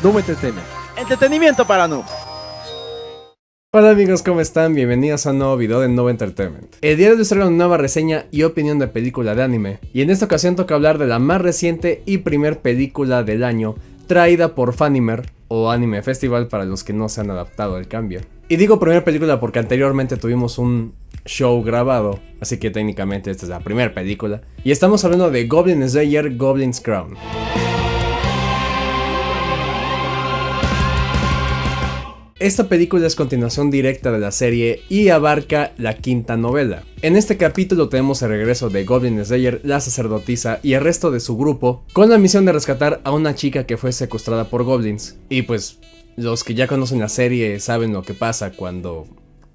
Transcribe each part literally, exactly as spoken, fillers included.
Noob Entertainment. Entretenimiento para noobs. Hola amigos, ¿cómo están? Bienvenidos a un nuevo video de Noob Entertainment. El día de hoy les traigo una nueva reseña y opinión de película de anime, y en esta ocasión toca hablar de la más reciente y primer película del año traída por Funimation o Anime Festival para los que no se han adaptado al cambio. Y digo primera película porque anteriormente tuvimos un show grabado, así que técnicamente esta es la primera película. Y estamos hablando de Goblin Slayer Goblin's Crown. Esta película es continuación directa de la serie y abarca la quinta novela. En este capítulo tenemos el regreso de Goblin Slayer, la sacerdotisa y el resto de su grupo con la misión de rescatar a una chica que fue secuestrada por goblins. Y pues los que ya conocen la serie saben lo que pasa cuando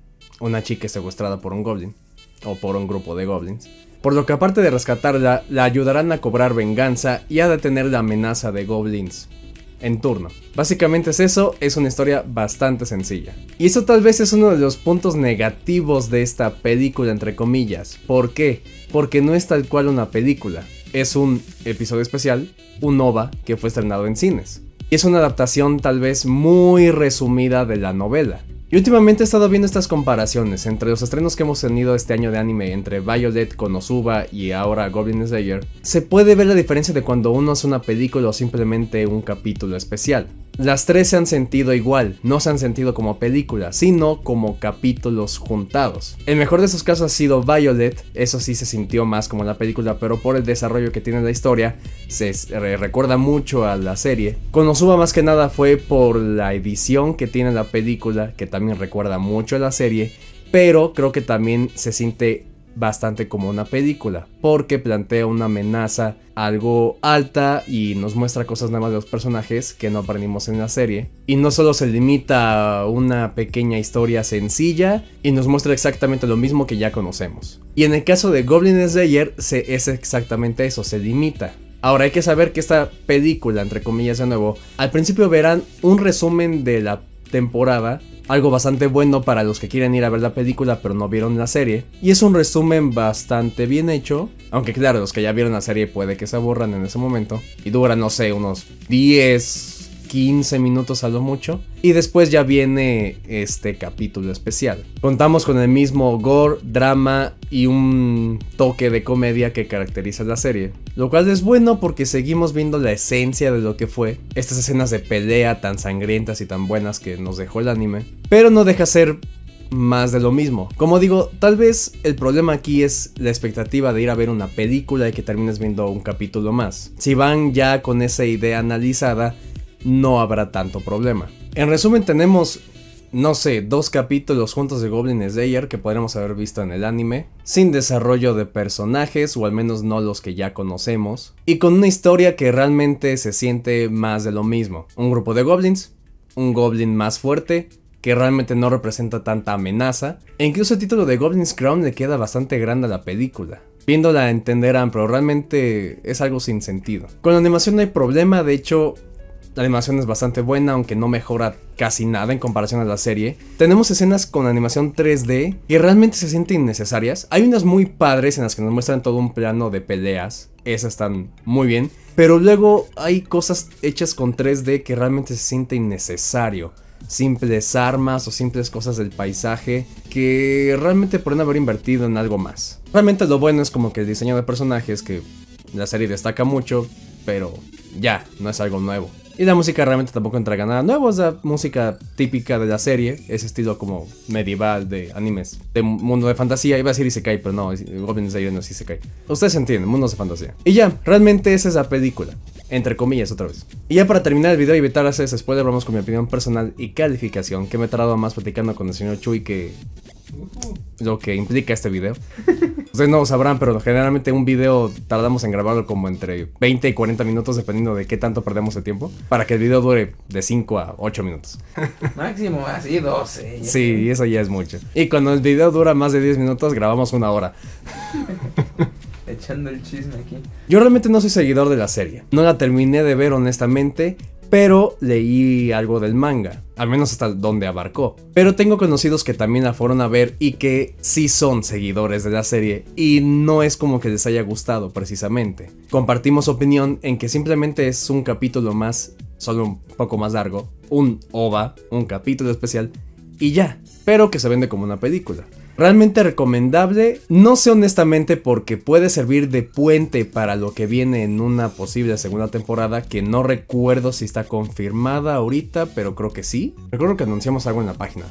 una chica es secuestrada por un goblin o por un grupo de goblins. Por lo que aparte de rescatarla, la ayudarán a cobrar venganza y a detener la amenaza de goblins en turno. Básicamente es eso, es una historia bastante sencilla. Y eso tal vez es uno de los puntos negativos de esta película, entre comillas. ¿Por qué? Porque no es tal cual una película. Es un episodio especial, un O V A que fue estrenado en cines. Y es una adaptación tal vez muy resumida de la novela. Y últimamente he estado viendo estas comparaciones entre los estrenos que hemos tenido este año de anime, entre Violet, Konosuba y ahora Goblin Slayer. Se puede ver la diferencia de cuando uno hace una película o simplemente un capítulo especial. Las tres se han sentido igual, no se han sentido como películas, sino como capítulos juntados. El mejor de esos casos ha sido Violet, eso sí se sintió más como la película, pero por el desarrollo que tiene la historia, se recuerda mucho a la serie. Konosuba más que nada fue por la edición que tiene la película, que también recuerda mucho a la serie, pero creo que también se siente bastante como una película, porque plantea una amenaza algo alta y nos muestra cosas nuevas de los personajes que no aprendimos en la serie, y no solo se limita a una pequeña historia sencilla y nos muestra exactamente lo mismo que ya conocemos. Y en el caso de Goblin Slayer se, es exactamente eso, se limita. Ahora hay que saber que esta película, entre comillas de nuevo, al principio verán un resumen de la temporada, algo bastante bueno para los que quieren ir a ver la película pero no vieron la serie. Y es un resumen bastante bien hecho, aunque claro, los que ya vieron la serie puede que se aburran en ese momento. Y dura, no sé, unos diez, quince minutos a lo mucho. Y después ya viene este capítulo especial. Contamos con el mismo gore, drama y un toque de comedia que caracteriza la serie, lo cual es bueno porque seguimos viendo la esencia de lo que fue estas escenas de pelea tan sangrientas y tan buenas que nos dejó el anime, pero no deja ser más de lo mismo. Como digo, tal vez el problema aquí es la expectativa de ir a ver una película y que termines viendo un capítulo más. Si van ya con esa idea analizada, no habrá tanto problema. En resumen, tenemos, no sé, dos capítulos juntos de Goblin Slayer que podríamos haber visto en el anime, sin desarrollo de personajes, o al menos no los que ya conocemos, y con una historia que realmente se siente más de lo mismo. Un grupo de goblins, un goblin más fuerte, que realmente no representa tanta amenaza, e incluso el título de Goblin's Crown le queda bastante grande a la película. Viéndola entenderán, pero realmente es algo sin sentido. Con la animación no hay problema, de hecho la animación es bastante buena, aunque no mejora casi nada en comparación a la serie. Tenemos escenas con animación tres D que realmente se sienten innecesarias. Hay unas muy padres en las que nos muestran todo un plano de peleas, esas están muy bien, pero luego hay cosas hechas con tres D que realmente se siente innecesario. Simples armas o simples cosas del paisaje que realmente podrían haber invertido en algo más. Realmente lo bueno es como que el diseño de personajes, que la serie destaca mucho, pero ya, no es algo nuevo. Y la música realmente tampoco entrega nada nuevo, es la música típica de la serie, ese estilo como medieval de animes, de mundo de fantasía. Iba a decir Isekai, pero no, Goblin Slayer no es Isekai. Ustedes entienden, mundos de fantasía. Y ya, realmente esa es la película, entre comillas otra vez. Y ya para terminar el video y evitar hacer ese spoiler, vamos con mi opinión personal y calificación, que me he tardado más platicando con el señor Chuy que lo que implica este video. Ustedes no lo sabrán, pero generalmente un video tardamos en grabarlo como entre veinte y cuarenta minutos, dependiendo de qué tanto perdemos de tiempo, para que el video dure de cinco a ocho minutos. Máximo así doce. Sí, y eso ya es mucho. Y cuando el video dura más de diez minutos, grabamos una hora. Echando el chisme aquí. Yo realmente no soy seguidor de la serie. No la terminé de ver honestamente, pero leí algo del manga, al menos hasta donde abarcó. Pero tengo conocidos que también la fueron a ver y que sí son seguidores de la serie, y no es como que les haya gustado precisamente. Compartimos opinión en que simplemente es un capítulo más solo un poco más largo, un O V A, un capítulo especial y ya, pero que se vende como una película. Realmente recomendable, no sé honestamente porque puede servir de puente para lo que viene en una posible segunda temporada, que no recuerdo si está confirmada ahorita, pero creo que sí. Recuerdo que anunciamos algo en la página.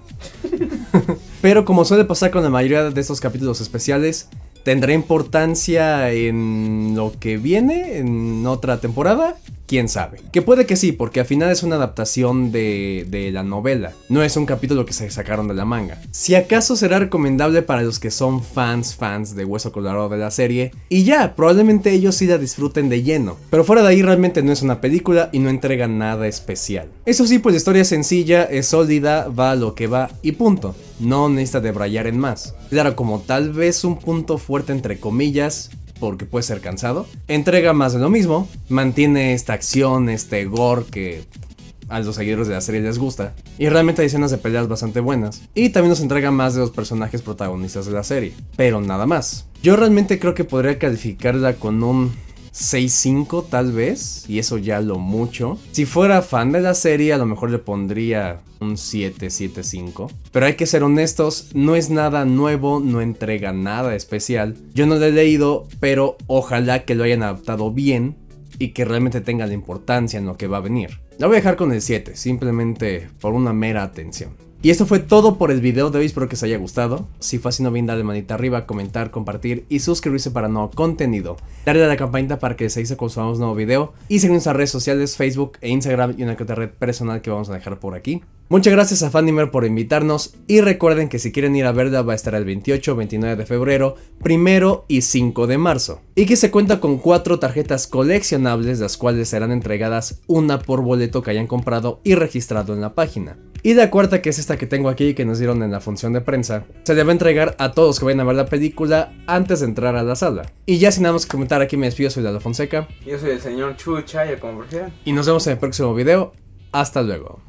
Pero como suele pasar con la mayoría de estos capítulos especiales, ¿tendrá importancia en lo que viene en otra temporada? ¿Quién sabe? Que puede que sí, porque al final es una adaptación de, de la novela. No es un capítulo que se sacaron de la manga. Si acaso será recomendable para los que son fans, fans de Hueso Colorado de la serie. Y ya, probablemente ellos sí la disfruten de lleno. Pero fuera de ahí realmente no es una película y no entrega nada especial. Eso sí, pues la historia es sencilla, es sólida, va a lo que va y punto. No necesita debrayar en más. Claro, como tal vez un punto fuerte entre comillas, porque puede ser cansado, entrega más de lo mismo, mantiene esta acción, este gore que a los seguidores de la serie les gusta, y realmente hay escenas de peleas bastante buenas, y también nos entrega más de los personajes protagonistas de la serie, pero nada más. Yo realmente creo que podría calificarla con un seis cinco tal vez, y eso ya lo mucho. Si fuera fan de la serie a lo mejor le pondría un siete, siete cinco. Pero hay que ser honestos, no es nada nuevo, no entrega nada especial. Yo no lo he leído, pero ojalá que lo hayan adaptado bien y que realmente tenga la importancia en lo que va a venir. La voy a dejar con el siete, simplemente por una mera atención. Y esto fue todo por el video de hoy, espero que os haya gustado. Si fue así no olviden darle manita arriba, comentar, compartir y suscribirse para nuevo contenido. Darle a la campanita para que les avise cuando subamos nuevo video. Y seguir en nuestras redes sociales, Facebook e Instagram y una que otra red personal que vamos a dejar por aquí. Muchas gracias a Fanimer por invitarnos y recuerden que si quieren ir a verla va a estar el veintiocho, veintinueve de febrero, primero y cinco de marzo. Y que se cuenta con cuatro tarjetas coleccionables, las cuales serán entregadas una por boleto que hayan comprado y registrado en la página. Y la cuarta, que es esta que tengo aquí que nos dieron en la función de prensa, se le va a entregar a todos los que vayan a ver la película antes de entrar a la sala. Y ya sin nada más que comentar, aquí me despido, soy Lalo Fonseca. Yo soy el señor Chucha, ya como prefieran. Y nos vemos en el próximo video. Hasta luego.